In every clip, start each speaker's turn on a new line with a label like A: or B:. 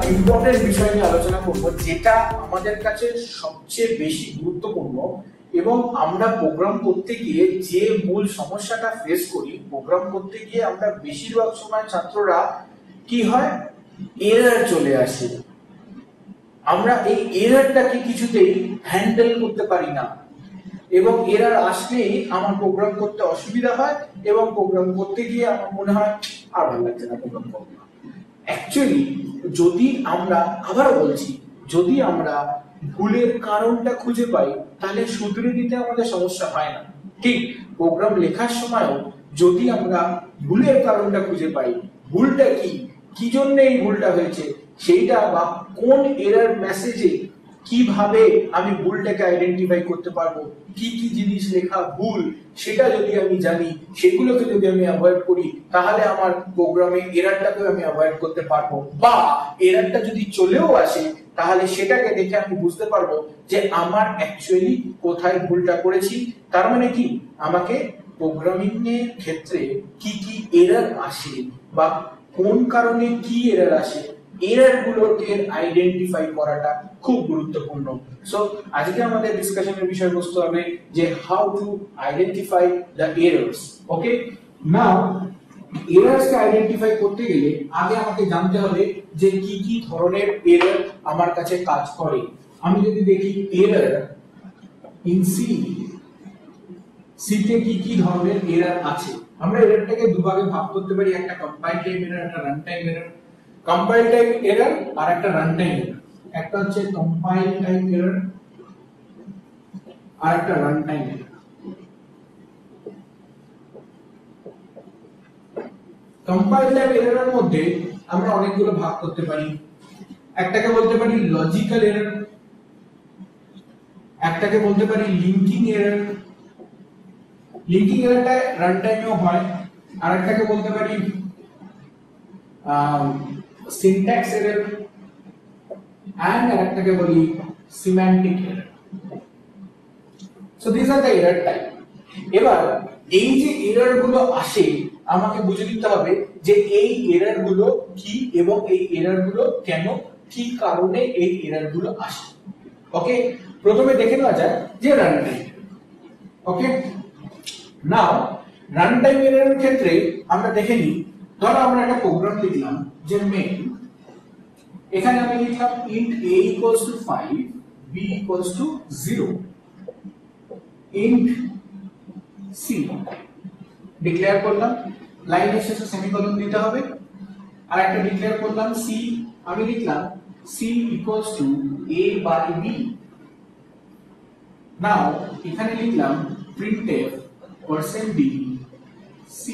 A: Important বিষয় নিয়ে আলোচনা করব, যেটা আমাদের কাছে সবচেয়ে বেশি গুরুত্বপূর্ণ এবং আমরা প্রোগ্রাম করতে গিয়ে যে মূল সমস্যাটা ফেস করি, প্রোগ্রাম করতে গিয়ে আমরা বেশিরভাগ সময় ছাত্ররা কি হয়, এরর চলে আসে। আমরা এই এররটাকে কিছুতেই হ্যান্ডেল করতে পারি না এবং এরর আসলেই আমার প্রোগ্রাম করতে অসুবিধা হয় এবং প্রোগ্রাম করতে গিয়ে আমার মনে হয় আর ভালো লাগছে না প্রোগ্রাম করতে। অ্যাকচুয়ালি যদি আমরা, আবারও বলছি, যদি আমরা ভুলের কারণটা খুঁজে পাই তাহলে শুধরে দিতে আমাদের সমস্যা হয় না। ঠিক প্রোগ্রাম লেখার সময়ও যদি আমরা ভুলের কারণটা খুঁজে পাই, ভুলটা কি জন্য এই ভুলটা হয়েছে সেইটা, বা কোন এরর মেসেজে কিভাবে আমি ভুলটাকে আইডেন্টিফাই করতে পারবো, কি কি জিনিস লেখা ভুল সেটা যদি আমি জানি, সেগুলোকে যদি আমি অ্যাভয়েড করি, তাহলে আমার প্রোগ্রামে এররটাকে আমি অ্যাভয়েড করতে পারবো। বা এররটা যদি চলেও আসে তাহলে সেটাকে দেখে আমি বুঝতে পারবো যে আমার অ্যাকচুয়ালি কোথায় ভুলটা করেছি। তার মানে কি, আমাকে প্রোগ্রামিং এর ক্ষেত্রে কি কি এরর আসে বা কোন কারণে কি এরর আসে, এরর গুলোকে আইডেন্টিফাই করাটা খুব গুরুত্বপূর্ণ। সো আজকে আমাদের ডিসকাশনের বিষয়বস্তু হবে যে how to identify the errors. Okay, now errors কে আইডেন্টিফাই করতে গেলে আগে আমাকে জানতে হবে যে কি কি ধরনের এরর আমার কাছে কাজ করে। আমি যদি দেখি এরর ইন সি তে কি কি ধরনের এরর আছে, আমরা এররটাকে দুভাগে ভাগ করতে পারি, একটা কম্পাইল টাইম এরর, একটা run time error. Compile time error আর একটা রান টাইম এরর। একটা হচ্ছে কম্পাইল টাইম এরর আর একটা run time error. Compile time এররের মধ্যে আমরা অনেকগুলো ভাগ করতে পারি। একটাকে বলতে পারি লজিক্যাল এরর, একটাকে বলতে পারি লিঙ্কিং এরর। লিঙ্কিং এররটা রান টাইমেও হয়। আর একটাকে বলতে পারি সিনট্যাক্স এরর, and আরেকটাকে বলি semantic error. So this are the error type. এবার এই যে এরর গুলো আসে, আমাকে বুঝে নিতে হবে যে এই এরর গুলো কি এবং এই এরর গুলো কেন, কি কারণে এই এরর গুলো আসে। ওকে, প্রথমে দেখে নেওয়া যায় যে run time. Okay, now run time এররের ক্ষেত্রে আমরা দেখে নিই, ধরো আমরা একটা প্রোগ্রাম লিখলাম যে মেইন, এখানে আমি লিখলাম int a equals to 5, b equals to 0, int c declare করলাম, লাইনের শেষে সেমিকোলন দিতে হবে। আর একটা ডিক্লেয়ার করলাম c, আমি লিখলাম c equals to a by b। নাও এখানে লিখলাম printf %d c।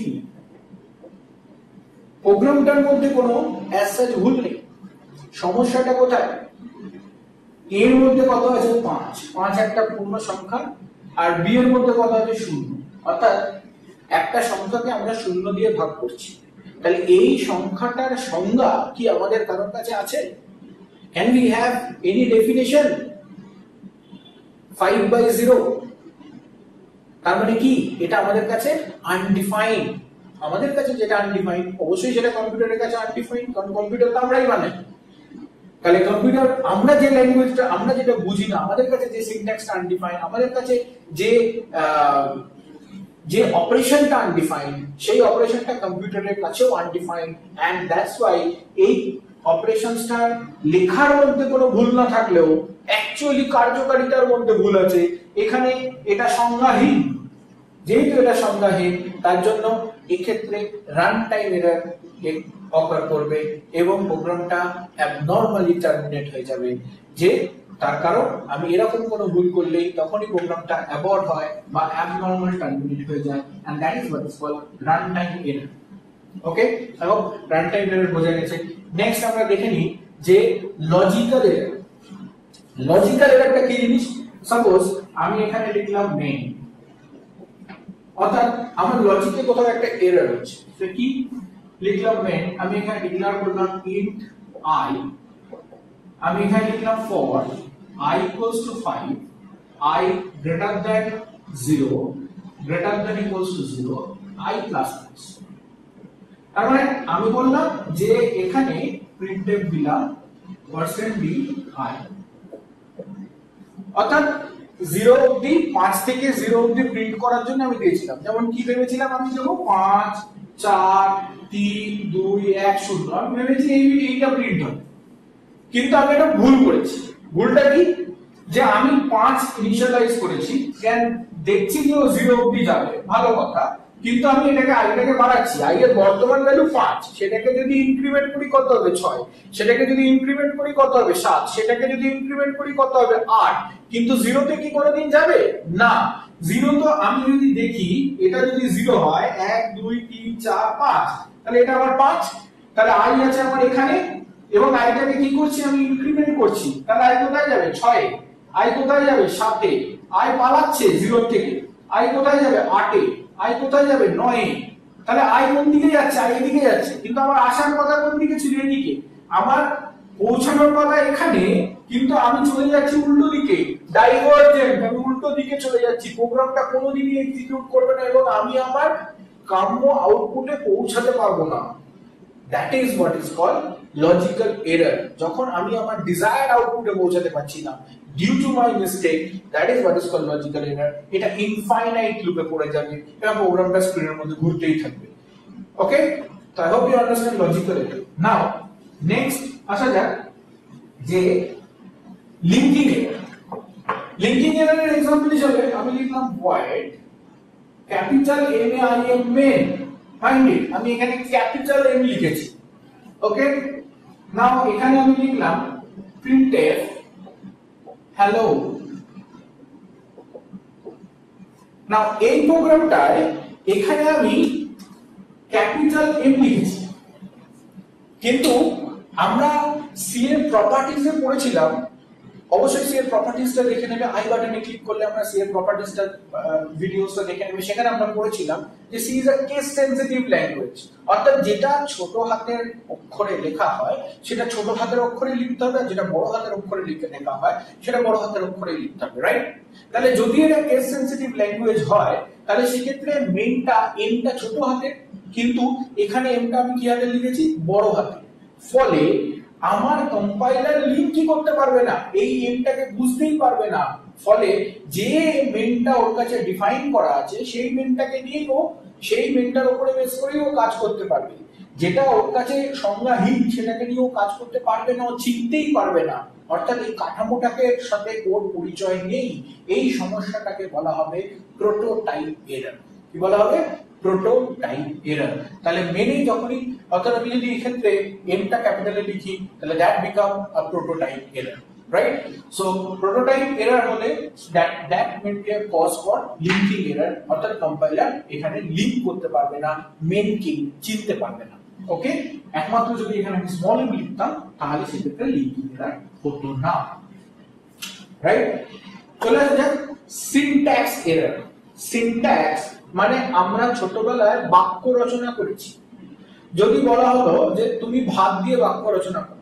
A: প্রোগ্রামটার মধ্যে কোনো as such ভুল নেই। সমস্যাটা কোথায়, এর মধ্যে কত আছে 5, 5 একটা পূর্ণ সংখ্যা, আর বি এর মধ্যে কত আছে 0, অর্থাৎ একটা সংখ্যাকে আমরা 0 দিয়ে ভাগ করছি। তাহলে এই সংখ্যাটার সংজ্ঞা কি আমাদের কারোর কাছে আছে? Can we have any definition? 5/0, তার মানে কি এটা আমাদের কাছে আনডিফাইন্ড। আমাদের কাছে যেটা আনডিফাইন্ড, অবশ্যই সেটা কম্পিউটারের কাছে আনডিফাইন্ড, কারণ কম্পিউটার তো আমরাই বানাই। তাহলে কম্পিউটার, আমরা যে ল্যাঙ্গুয়েজটা, আমরা যেটা বুঝি না, আমাদের কাছে যে সিনট্যাক্সটা আনডিফাইন্ড, আমাদের কাছে যে অপারেশনটা আনডিফাইন্ড, সেই অপারেশনটা কম্পিউটারের কাছেও আনডিফাইন্ড। এন্ড দ্যাটস ওয়াই এই অপারেশনসটা লেখার মধ্যে কোনো ভুল না থাকলেও অ্যাকচুয়ালি কার্যকারিতার মধ্যে ভুল আছে। এখানে এটা সংজ্ঞাহীন। যেহেতু এটা সংজ্ঞাহীন, তার জন্য এক্ষেত্রে রান টাইম এরর অকার করবে এবং প্রোগ্রামটা অ্যাবনরমালি টার্মিনেট হয়ে যাবে। যে তার কারণ আমি এরকম কোনো ভুল করলেই তখনই প্রোগ্রামটা অ্যাবর্ট হয় বা অ্যাবনরমাল টার্মিনেট হয়ে যায়, and that is what is called run time error. Okay, এবং রান টাইম এরর বোঝা গেছে। নেক্সট আমরা দেখে নিই যে লজিক্যাল এরর। লজিক্যাল এররটা কি জিনিস? সাপোজ আমি এখানে লিখলাম মেইন, অর্থাৎ আমার লজিকে কোথাও একটা এরর হচ্ছে। তো কি লিখলাম মেইন, আমি এখানে ডিক্লেয়ার করলাম int I, আমি এখানে লিখলাম for I equals to 5, I greater than 0, greater than equals to 0, I plus plus। তার মানে আমি বললাম যে এখানে printf দিলাম পার্সেন্ট বি আই, অর্থাৎ 0 অবধি 5 থেকে 0 অবধি প্রিন্ট করার জন্য আমি দিয়েছিলাম। যেমন কি ভেবেছিলাম আমি দেবো 5 4 3 2 1 0, আমি ভেবেছি এইটা প্রিন্ট হবে, কিন্তু আমি এটা ভুল করেছি। ভুলটা কি, যে আমি 5 ইনিশিয়ালাইজ করেছি, কেন দেখছি যে ও 0 অবধি যাবে, ভালো কথা, কিন্তু আমি আইটাকে বাড়াচ্ছি। আই এর বর্তমান ভ্যালু 5, সেটাকে যদি ইনক্রিমেন্ট করি কত হবে 6, সেটাকে যদি ইনক্রিমেন্ট করি কত হবে 7, সেটাকে যদি ইনক্রিমেন্ট করি কত হবে 8, কিন্তু 0 তে কি কোনোদিন যাবে না। 0 তো আমি যদি দেখি এটা যদি 0 হয় 1 2 3 4 5, তাহলে এটা আবার 5, তাহলে আই আছে আমার এখানে, এবং আইটাকে কি করছি আমি ইনক্রিমেন্ট করছি, তাহলে আই কোথায় যাবে 6 এ, আই কোথায় যাবে 7 এ, আই পালাচ্ছে 0 থেকে, আই কোথায় যাবে 8 এ, আই কোথায় যাবে 9 এ, তাহলে আই কোন দিকে যাচ্ছে, আই এদিকে যাচ্ছে, কিন্তু আমার আসার কথা কোন দিকে ছিল, এদিকে, আমার পৌঁছানোর কথা এখানে, কিন্তু আমি চলে যাচ্ছি উল্টো দিকে, ডাইভারজেন্ট, আমি উল্টো দিকে চলে যাচ্ছি, প্রোগ্রামটা কোনোদিনই এক্সিকিউট করবে না এবং আমি আমার কাম্য আউটপুটে পৌঁছাতে পারবো না। That is what is called logical error. যখন আমি আমার desired আউটপুটে পৌঁছাতে পারছি না due to my mistake, that is what is called logical error. এটা infinite লুপে পড়ে যাবে এবং প্রোগ্রামটা স্ক্রিনের মধ্যে ঘুরতেই থাকবে। ওকে, so I hope you understand logical error. Now next আসা যাক যে লিংকিং এরর। লিংকিং এররের एग्जांपल হিসেবে আমি লিখলাম void capital M A I M main, find it, আমি এখানে ক্যাপিটাল এম লিখেছি। ওকে, নাও এখানে আমি লিখলাম printf hello। নাও এই প্রোগ্রামটায় এখানে আমি ক্যাপিটাল এম লিখেছি, কিন্তু আমরা সি এর প্রপার্টিজে পড়েছিলাম, অবশ্যই সি এর প্রপার্টিজটা দেখে নেবে, আই বাটনে ক্লিক করলে আমরা সি এর প্রপার্টিজটা ভিডিওসটা দেখে নেবে, সেখানে আমরা পড়েছিলাম যে C is a case sensitive language, অর্থাৎ যেটা ছোট হাতের অক্ষরে লেখা হয় সেটা ছোট হাতের অক্ষরে লিখতে হবে, আর যেটা বড় হাতের অক্ষরে লেখা হয় সেটা বড় হাতের অক্ষরে লিখতে হবে, রাইট? তাহলে যদি এটা কেস সেনসিটিভ ল্যাঙ্গুয়েজ হয় তাহলে সেক্ষেত্রে মেনটা এমটা ছোট হাতের, কিন্তু এখানে এমটা আমি কি হাতে লিখেছি, বড় হাতে, ফলে আমার কম্পাইলার লিংক কি করতে পারবে না, এই এমটাকে বুঝতেই পারবে না, ফলে যে মেনটা ওর কাছে ডিফাইন করা আছে সেই মেনটাকে নিয়ে ও সেই মেনটার উপরে বেস করেই ও কাজ করতে পারবে, যেটা ওর কাছে সংজ্ঞাহীন সেটাকে নিয়ে ও কাজ করতে পারবে না, ও চিনতেই পারবে না, অর্থাৎ এই কাঠামোটাকে সাথে ওর পরিচয় নেই। এই সমস্যাটাকে বলা হবে প্রোটোটাইপ এরর। কি বলা হবে? Prototype error. তাহলে মেনে যখনই, অর্থাৎ আমি যদি এই ক্ষেত্রে এমটা ক্যাপিটালে লিখি তাহলে that become a prototype error, right? So prototype error হলে that meant a cause for linking error, অর্থাৎ কম্পাইলার এখানে লিংক করতে পারবে না, মেন কি চিনতে পারবে না। ওকে, একমাত্র যদি এখানে আমি স্মল এম লিখতাম তাহলে সেক্ষেত্রে লিংকিং এরর হতো না, রাইট? চলে আসা যাক সিনট্যাক্স এরর। সিনট্যাক্স মানে আমরা ছোটবেলায় বাক্য রচনা করেছি। যদি বলা হলো যে তুমি ভাত দিয়ে বাক্য রচনা করো,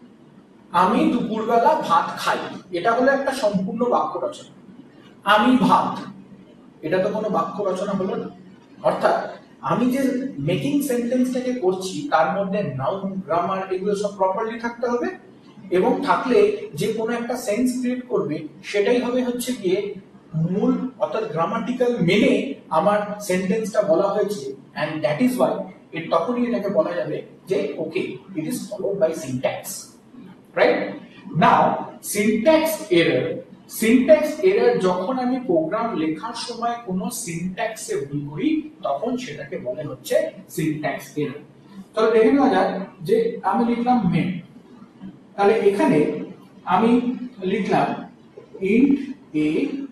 A: আমি দুপুরবেলা ভাত খাই, এটা হলো একটা সম্পূর্ণ বাক্য রচনা। আমি ভাত, এটা তো কোনো বাক্য রচনা হলো না। অর্থাৎ আমি যে মেকিং সেন্টেন্সটাকে করছি তার মধ্যে নাউন, গ্রামার এগুলো সব প্রপারলি থাকতে হবে, এবং থাকলে যে কোনো একটা সেন্স ক্রিয়েট করবে সেটাই হবে হচ্ছে গিয়ে মূল, অর্থাৎ গ্রামাটিক্যাল মেনে আমার সেন্টেন্সটা বলা হয়েছে, এন্ড দ্যাট ইজ ওয়াই এর তখনই এটাকে বলা যাবে যে okay it is followed by syntax, right? Now syntax error, syntax error যখন আমি প্রোগ্রাম লেখার সময় কোনো সিনট্যাক্সে ভুল করি তখন সেটাকে বলে হচ্ছে সিনট্যাক্স এরর। তাহলে দেখে নেওয়া যাক যে আমি লিখলাম মেন, তাহলে এখানে আমি লিখলাম int a,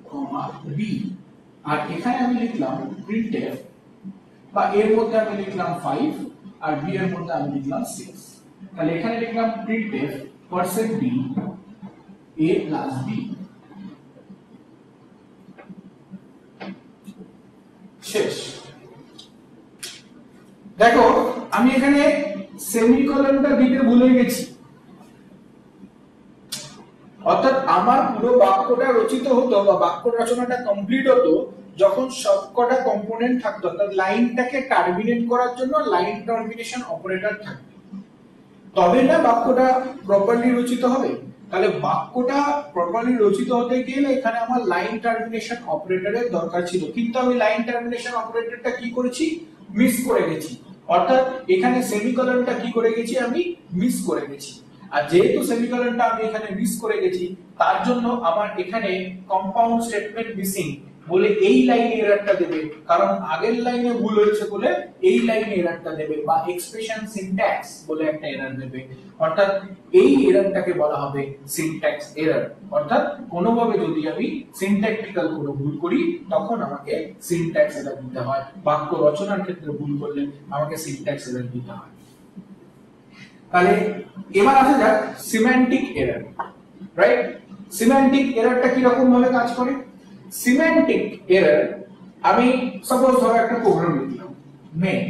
A: b, আর এখানে আমি লিখলাম printf, বা এর মধ্যে আমি লিখলাম 5 আর b এর মধ্যে আমি লিখলাম 6। তাহলে এখানে লিখলাম printf %b a plus b। শেষ। দেখো আমি এখানে সেমিকোলনটা দিতে ভুলে গেছি, অর্থাৎ আমার পুরো বাক্যটা রচিত হতো বা বাক্য রচনাটা কমপ্লিট হতো যখন সবকটা কম্পোনেন্ট থাকতো, অর্থাৎ লাইনটাকে টার্মিনেট করার জন্য লাইন টার্মিনেশন অপারেটর থাকবে। তবে না বাক্যটা প্রপারলি রচিত হবে। তাহলে বাক্যটা প্রপারলি রচিত হতে গেলে এখানে আমার লাইন টার্মিনেশন অপারেটরের দরকার ছিল, কিন্তু আমি লাইন টার্মিনেশন অপারেটরটা কি করেছি, মিস করে গেছি। অর্থাৎ এখানে সেমিকোলনটা কি করে গেছি, আমি মিস করে গেছি। আর যেহেতু সেমিকোলনটা আমি এখানে মিস করে গেছি, তার জন্য আমার এখানে কম্পাউন্ড স্টেটমেন্ট মিসিং বলে এই লাইনে এররটা দেবে, কারণ আগের লাইনে ভুল হয়েছে বলে এই লাইনে এররটা দেবে, বা এক্সপ্রেশন সিনট্যাক্স বলে একটা এরর দেবে। অর্থাৎ এই এররটাকে বলা হবে সিনট্যাক্স এরর। অর্থাৎ কোনোভাবে যদি আমি সিনট্যাকটিক্যাল কোনো ভুল করি তখন আমাকে সিনট্যাক্স এরর দিতে হয়, বাক্য রচনার ক্ষেত্রে ভুল করলে আমাকে সিনট্যাক্স এরর দিতে হয়। তাহলে এবার আসা যাক সিম্যান্টিক এরর, রাইট? সিম্যান্টিক এররটা কি রকম ভাবে কাজ করে? সিম্যান্টিক এরর, আমি সাপোজ ধরো একটা প্রোগ্রাম লিখলাম মেন,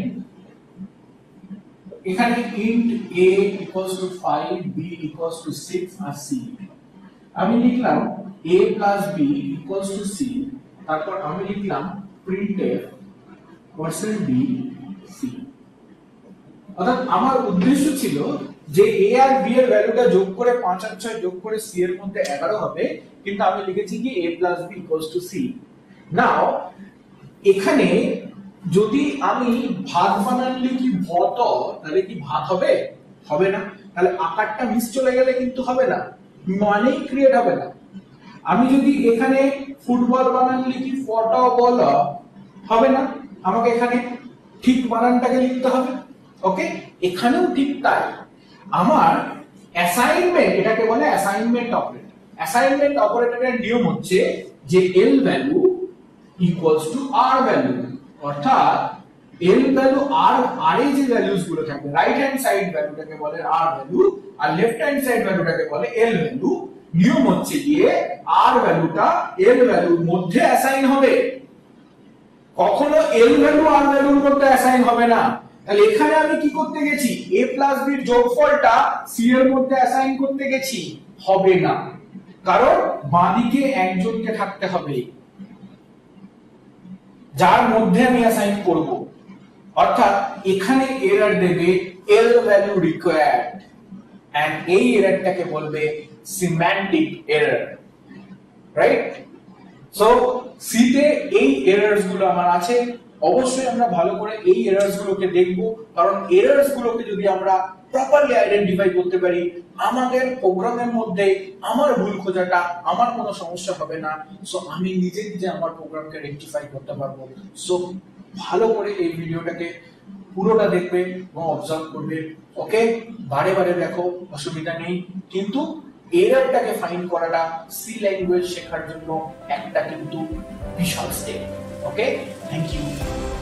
A: এখানে int a equals to 5, b equals to 6 R c, আমি লিখলাম a plus b equals to c, তারপর আমি লিখলাম printf %b c। অর্থাৎ আমার উদ্দেশ্য ছিল যে a আর b এর ভ্যালুটা যোগ করে 5 আর 6 যোগ করে c এর মধ্যে 11 হবে, কিন্তু আমি লিখেছি কি a plus b equals to c। নাও এখানে যদি আমি ভাত বানান লিখি ভত, তাহলে কি ভাত হবে? হবে না। তাহলে আকারটা মিস চলে গেলে কিন্তু হবে না, মানেই ক্রিয়েট হবে না। আমি যদি এখানে ফুটবল বানান লিখি ফট বল, হবে না, আমাকে এখানে ঠিক বানানটাকে লিখতে হবে। ওকে, এখানেও ঠিক তাই। আমার অ্যাসাইনমেন্ট, এটাকে বলে অ্যাসাইনমেন্ট অপারেটর। অ্যাসাইনমেন্ট অপারেটরের নিয়ম হচ্ছে যে L value equals to R value, অর্থাৎ এল ভ্যালু আর আর এ যে ভ্যালুস গুলো থাকে, রাইট হ্যান্ড সাইড ভ্যালুটাকে বলে আর ভ্যালু আর লেফট হ্যান্ড সাইড ভ্যালুটাকে বলে এল ভ্যালু। নিয়ম হচ্ছে গিয়ে আর ভ্যালুটা এল ভ্যালুর মধ্যে অ্যাসাইন হবে, কখনো এল ভ্যালু আর ভ্যালুর মধ্যে অ্যাসাইন হবে না। তাহলে এখানে আমি কি করতে গেছি, a প্লাস b এর যোগফলটা c এর মধ্যে অ্যাসাইন করতে গেছি, হবে না, কারণ বাঁদিকে একজনকে থাকতে হবে যার মধ্যে আমি অ্যাসাইন করব। অর্থাৎ এখানে এরর দেবে এল ভ্যালু রিকোয়ার্ড, এন্ড এই এররটাকে বলবে semantic error, right? So C তে এই এরর্স গুলো আমার আছে। অবশ্যই আমরা ভালো করে এই এরর্স গুলোকে দেখব, কারণ এরর্স গুলোকে যদি আমরা প্রপারলি আইডেন্টিফাই করতে পারি, আমাদের প্রোগ্রামের মধ্যে আমার ভুল খোঁজাটা আমার কোনো সমস্যা হবে না। সো আমি নিজে নিজে আমার প্রোগ্রামকে রেকটিফাই করতে পারবো। সো ভালো করে এই ভিডিওটাকে পুরোটা দেখবে এবং অবজার্ভ করবে। ওকে, বারে বারে দেখো, অসুবিধা নেই, কিন্তু এররটাকে ফাইন্ড করাটা সি ল্যাঙ্গুয়েজ শেখার জন্য একটা কিন্তু বিশাল স্টেপ। Okay, thank you.